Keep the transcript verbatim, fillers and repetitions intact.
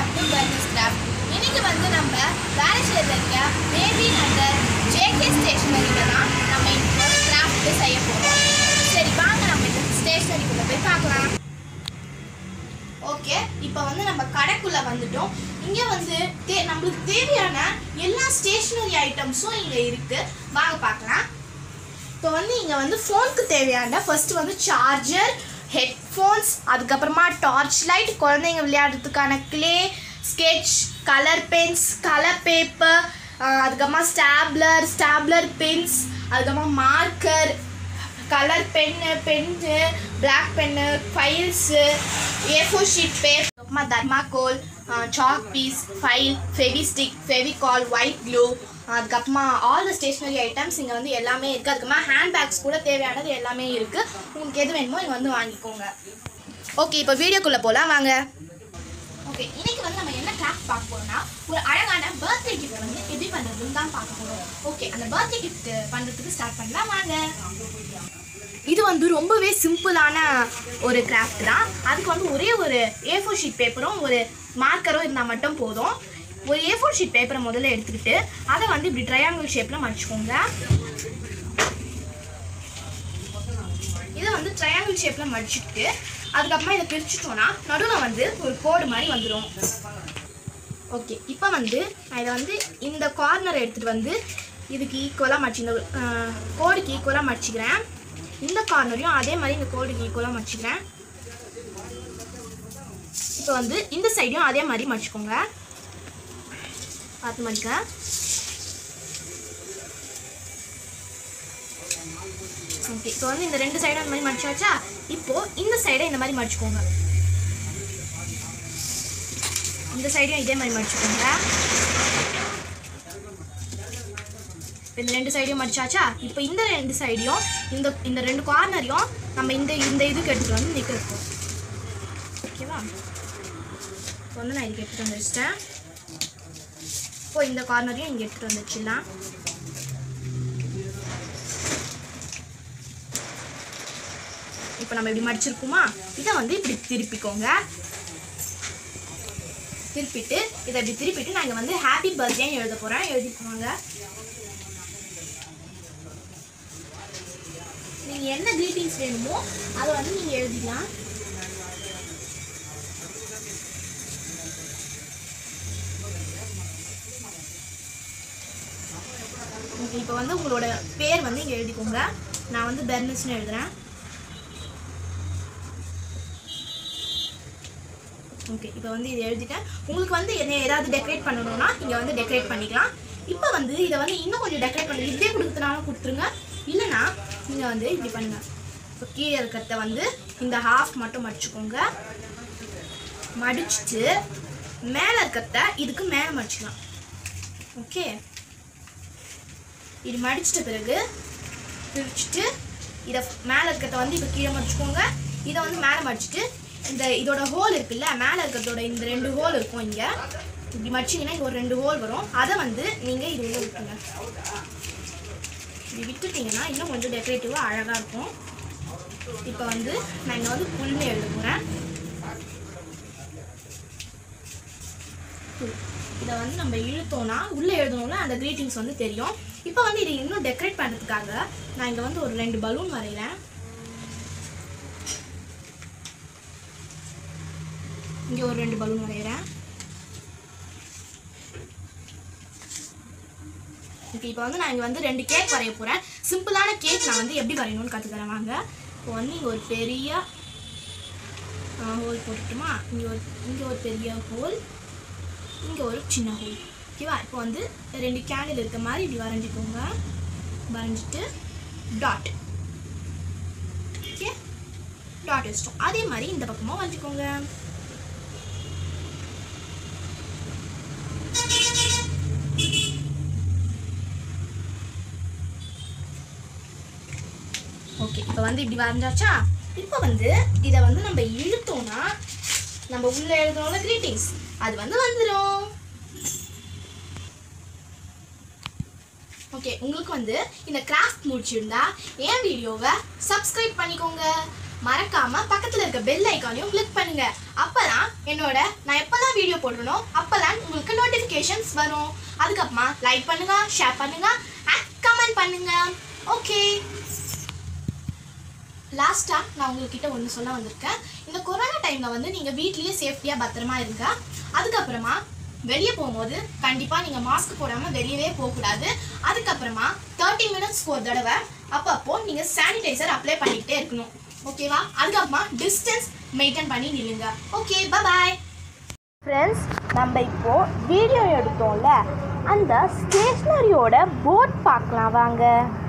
Welcome to Burnes craft. இன்னைக்கு வந்து நம்ம வேலைச்சேரியில் இருக்க பேபி நகர் ஜேகே ஸ்டேஷனரியில் தான் நம்ம இன்னைக்கு ஒரு கிராஃப்ட் செய்ய போகிறோம். சரி வாங்க நம்ம இந்த ஸ்டேஷனரிக்குள்ளே போய் பார்க்கலாம். ஓகே, இப்போ வந்து நம்ம கடைக்குள்ளே வந்துட்டோம். இங்கே வந்து தே நம்மளுக்கு தேவையான எல்லா ஸ்டேஷ்னரி ஐட்டம்ஸும் இங்கே இருக்குது. வாங்க பார்க்கலாம். இப்போ வந்து இங்கே வந்து ஃபோனுக்கு தேவையான ஃபர்ஸ்ட் வந்து சார்ஜர், ஹெட்ஃபோன்ஸ், அதுக்கப்புறமா டார்ச் லைட், குழந்தைங்க விளையாடுறதுக்கான clay, sketch, colour pens, colour paper, அதுக்கப்புறமா ஸ்டாப்லர் ஸ்டாப்லர் பென்ஸ், அதுக்கப்புறமா marker, colour pen, pen, black pen, files, A four sheet paper, அப்புறமா thermocol, chalk piece, file, Fevistick, Fevicol, white glue, அதுக்கப்புறமா all the stationery items இங்கே வந்து எல்லாமே இருக்குது. அதுக்கப்புறமா ஹேண்ட் பேக்ஸ் கூட தேவையானது எல்லாமே இருக்குது. உங்களுக்கு எது வேணுமோ இங்கே வந்து வாங்கிக்கோங்க. ஓகே, இப்போ வீடியோக்குள்ளே போகலாம் வாங்க. ஓகே, இன்றைக்கி வந்து நம்ம என்ன கிராஃப்ட் பார்க்க போகிறோம்னா ஒரு அழகான பர்த்டே கிஃப்ட் வந்து எப்படி பண்ணுறதுன்னு தான் பார்க்க போகிறோம். ஓகே, அந்த பர்த்டே கிஃப்ட் பண்ணுறதுக்கு ஸ்டார்ட் பண்ணலாம் வாங்க. இது வந்து ரொம்பவே சிம்பிளான ஒரு கிராஃப்ட் தான். அதுக்கு வந்து ஒரே ஒரு ஏ ஃபோர் ஷீட் பேப்பரும் ஒரு மார்க்கரும் இருந்தால் மட்டும் போதும். ஒரு ஏ ஃபோர் ஷீட் பேப்பரை முதல்ல எடுத்துக்கிட்டு அதை வந்து இப்படி ட்ரையாங்கிள் ஷேப்பில் மடிச்சுக்கோங்க. இதை வந்து ட்ரையாங்கிள் ஷேப்பில் மடிச்சுக்கிட்டு அதுக்கப்புறமா இதை பிரிச்சுட்டோன்னா நடுவில் வந்து ஒரு கோடு மாதிரி வந்துடும். ஓகே, இப்போ வந்து நான் இதை வந்து இந்த கார்னரை எடுத்துகிட்டு வந்து இதுக்கு ஈக்குவலாக மடிச்சு இந்த கோடுக்கு ஈக்குவலாக மடிச்சுக்கிறேன். இந்த கார்னரையும் அதே மாதிரி இந்த கோடுக்கு ஈக்குவலாக மடிச்சுக்கிறேன். இப்போ வந்து இந்த சைடையும் அதே மாதிரி மடிச்சுக்கோங்க. பார்த்து மடிக்க. ஓகே, இப்போ வந்து இந்த ரெண்டு சைடும் இந்த மாதிரி மடிச்சாச்சா. இப்போது இந்த சைடை இந்த மாதிரி மடிச்சுக்கோங்க. இந்த சைடையும் இதே மாதிரி மடிச்சுக்கோங்க. இந்த ரெண்டு சைடையும் மடிச்சாச்சா. இப்போ இந்த ரெண்டு சைடையும் இந்த இந்த ரெண்டு கார்னரையும் நம்ம இந்த இந்த இதுக்கு எடுத்துகிட்டு வந்து நிற்க வைப்போம். ஓகேவா? இப்போ வந்து நான் இதுக்கு எடுத்துகிட்டு வந்து வச்சிட்டேன். இப்போ இந்த கார்னரையும் இங்கே எடுத்துகிட்டு வந்து வச்சிடலாம். இப்போ நம்ம இப்படி மடிச்சிருக்குமா, இதை வந்து இப்படி திருப்பிக்கோங்க. திருப்பிட்டு இதை இப்படி திருப்பிட்டு நான் இங்கே வந்து ஹாப்பி பர்த்டேன்னு எழுத போகிறேன். எழுதிக்குவாங்க. நீங்கள் என்ன க்ரீட்டிங்ஸ் வேணுமோ அதை வந்து நீங்கள் எழுதிக்கலாம். ஓகே, இப்போ வந்து உங்களோட பேர் வந்து இங்கே எழுதிக்கோங்க. நான் வந்து பெர்னிஸ்ன்னு எழுதுகிறேன். ஓகே, இப்போ வந்து இதை எழுதிட்டேன். உங்களுக்கு வந்து என்ன ஏதாவது டெக்கரேட் பண்ணணும்னா இங்கே வந்து டெக்கரேட் பண்ணிக்கலாம். இப்போ வந்து இதை வந்து இன்னும் கொஞ்சம் டெக்கரேட் பண்ணி இதே கொடுக்குறதுனாலும் கொடுத்துருங்க. இல்லைனா நீங்கள் வந்து இப்படி பண்ணுங்கள். இப்போ கீழே இருக்கிறத வந்து இந்த ஹாஃப் மட்டும் மடிச்சுக்கோங்க. மடிச்சுட்டு மேலே இருக்கிறத இதுக்கு மேலே மடிச்சுக்கலாம். ஓகே, இது மடிச்சிட்ட பிறகு பிரிச்சுட்டு இதை மேலே இருக்கிறத வந்து இப்போ கீழே மடிச்சுக்கோங்க. இதை வந்து மேலே மடிச்சுட்டு இந்த இதோட ஹோல் இருக்குல்ல, மேலே இருக்கிறதோட இந்த ரெண்டு ஹோல் இருக்கும். இங்கே இப்படி மடிச்சிங்கன்னா இங்கே ஒரு ரெண்டு ஹோல் வரும். அதை வந்து நீங்கள் இது உள்ள விட்டுங்க. இப்படி விட்டுட்டிங்கன்னா இன்னும் கொஞ்சம் டெக்கரேட்டிவாக அழகாக இருக்கும். இப்போ வந்து நான் இங்கே வந்து புல்னு எழுத போகிறேன். இதை வந்து நம்ம இழுத்தோன்னா உள்ளே எழுதணும்னா அந்த க்ரீட்டிங்ஸ் வந்து தெரியும். இப்போ வந்து இதை இன்னும் டெக்கரேட் பண்ணுறதுக்காக நான் இங்கே வந்து ஒரு ரெண்டு பலூன் வரைகிறேன். இங்கே ஒரு ரெண்டு பலூன் வரைகிறேன். ஓகே, இப்போ வந்து நான் இங்கே வந்து ரெண்டு கேக் வரைய போகிறேன். சிம்பிளான கேக் நான் வந்து எப்படி வரையணும்னு கற்றுத்தரேன் வாங்க. இப்போ வந்து இங்கே ஒரு பெரிய ஹோல் போட்டுட்டுமா, இங்கே ஒரு இங்கே ஒரு பெரிய ஹோல், இங்கே ஒரு சின்ன ஹோல். ஓகேவா? இப்போ வந்து ரெண்டு கேண்டில் இருக்க மாதிரி இப்படி வரைஞ்சிக்கோங்க. வரைஞ்சிட்டு டாட். ஓகே, டாட் வச்சிட்டோம். அதே மாதிரி இந்த பக்கமாக வரைஞ்சிக்கோங்க. ஓகே, இப்போ வந்து இப்படி வரைஞ்சாச்சா. இப்போ வந்து இதை வந்து நம்ம இழுத்தோம்னா நம்ம உள்ள எழுதணும்ல க்ரீட்டிங்ஸ், அது வந்து வந்துடும். ஓகே, உங்களுக்கு வந்து இந்த கிராஃப்ட் முடிச்சிருந்தா என் வீடியோவை சப்ஸ்கிரைப் பண்ணிக்கோங்க. மறக்காம பக்கத்துல இருக்க பெல் ஐகானையும் கிளிக் பண்ணுங்க. அப்பதான் என்னோட நான் எப்பதான் வீடியோ போடுறனோ அப்பதான் உங்களுக்கு நோட்டிபிகேஷன்ஸ் வரும். அதுக்கப்புறமா லைக் பண்ணுங்க, ஷேர் பண்ணுங்க, கமெண்ட் பண்ணுங்க. ஓகே, லாஸ்டா நான் உங்ககிட்ட ஒன்று சொல்ல வந்திருக்கேன். இந்த கொரோனா டைம்ல வந்து நீங்க வீட்லயே சேஃப்டியா பத்திரமா இருங்க. அதுக்கப்புறமா வெளியே போகும்போது கண்டிப்பா நீங்க மாஸ்க் போடாம வெளியவே போகக்கூடாது. அதுக்கப்புறமா தேர்ட்டி மினிட்ஸ்க்கு ஒரு தடவை அப்பப்போ நீங்க சானிடைசர் அப்ளை பண்ணிக்கிட்டே இருக்கணும். ஓகேவா? அதுக்கப்புறமா டிஸ்டன்ஸ் மெயின்டைன் பண்ணி நில்லுங்க. Okay, bye friends. நம்ம இப்போ வீடியோ எடுத்தோம்ல, அந்த ஸ்டேஷ்னரியோட போர்ட் பார்க்கலாம் வாங்க.